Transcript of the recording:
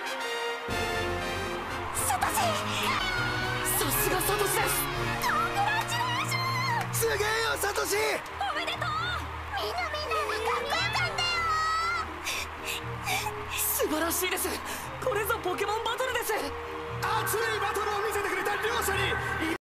サトシ、 さすがサトシです。 コングラチュレーション。 すげえよサトシ。 おめでとう。みんなかっこよかったよ。 素晴らしいです。これぞポケモンバトルです。 熱いバトルを見せてくれた両者に